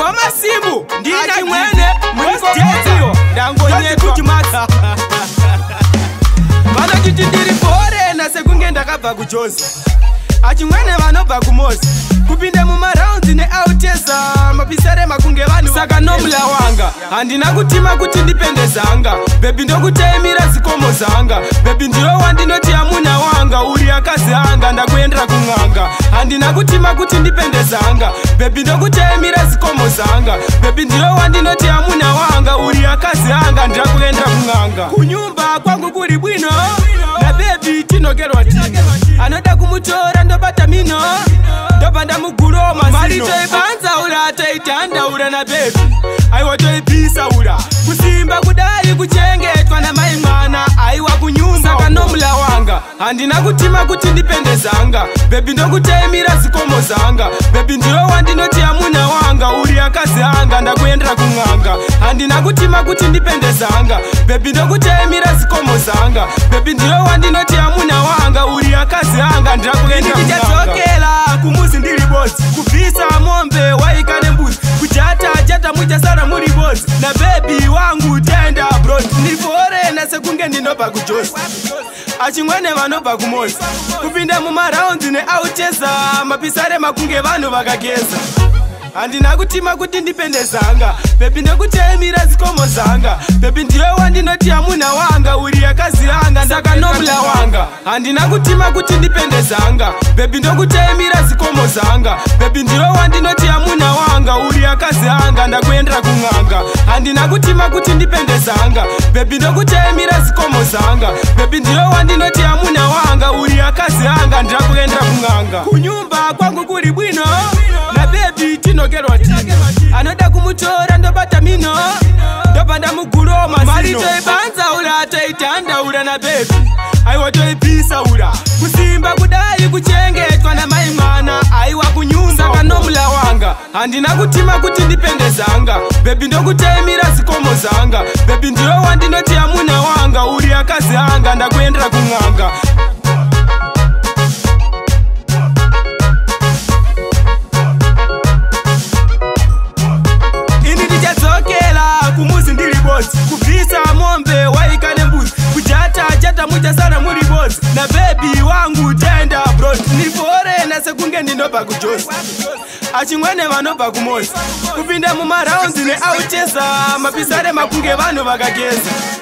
Masimbu ndina mwene mwestezio dangonye kuti masa Vana kuti ndiri bore na sekunge ndakabva kuJozi achimwene vanobva kuMozi kupinde mumaraundi neauteza mapisare makunge vanhu saka nomula wanga handina kutima kuti ndipende zanga bebi ndokutemira zikomo zanga bebi ndiwe wandinoti amuna wanga uri akazi anga ndakuendera kun'anga handina kutima kuti ndipende zanga bebi ndokutemira zikomo zanga bebi ndiwe wandinoti amuna wanga uri akazi anga ndakuendera kun'anga kunyumba kwangu kuri bwino na bebi tinogerwa tino anoda kumutora ndobata mino ndobanda muguru omazino mari toibanza ura toitandaura na bebi aiwa toipisa ura kusimba kudai kuchengetwa na mai mwana aiwa kunyumba saka nomula wanga handina kutima kuti ndipende zanga bebi ndokutemira zikomo zanga bebi ndiwe wandinoti amuna wanga uri akazi anga ndakuendera kun'anga handina kutima kuti ndipende zanga bebi ndokutemira zikomo zanga bebi ndiwe wandinoti amuna wanga uri akazi anga ndakuendera kun'anga kumuzi ndiri bozi kubvisa mombe waikane mbuzi kujata muchasara muri bozi na bebi wangu tenda abroad ndifore nasekunge ndinobva kuJozi achimwene vanobva kuMozi kupinda mumaraundi neauteza mapisare makunge vanhu vakageza handina kutima kuti ndipende zanga bebi ndekutemira zikomo zanga bebi ndiwe wandinoti amuna wanga uri akazi anga saka nomula wanga handina kutima kuti ndipende zanga bebi ndokutemira zikomo zanga bebi ndiwe wandinoti amuna wanga uri akazi anga ndakuendera kun'anga handina kutima kuti ndipende zanga bebi ndokutemira zikomo zanga bebi ndiwe wandinoti amuna wanga uri akazi anga ndakuendera kun'anga kunyumba kwangu kuri bwino na bebi tinogerwa tino anoda kumutora ndobata mino ndobanda muguru omazino mari toibanza ura toitandaura na bebi aiwa toipisa ura kusimba kudai kuchengetwa na mai mwana aiwa kunyumba saka nomula wanga handina kutima kuti ndipende zanga bebi ndokutemira zikomo zanga bebi ndiwe wandinoti amuna wanga uri akazi anga ndakuendera kun'anga kumuzi ndiri bozi kubvisa mombe waikane mbuzi kujata muchasara muri bozi na bebi wangu tenda abroad ndifore nasekunge ndinobva kuJozi achimwene vanobva kuMozi kupinda mumaraundi neauteza mapisare makunge vanhu vakageza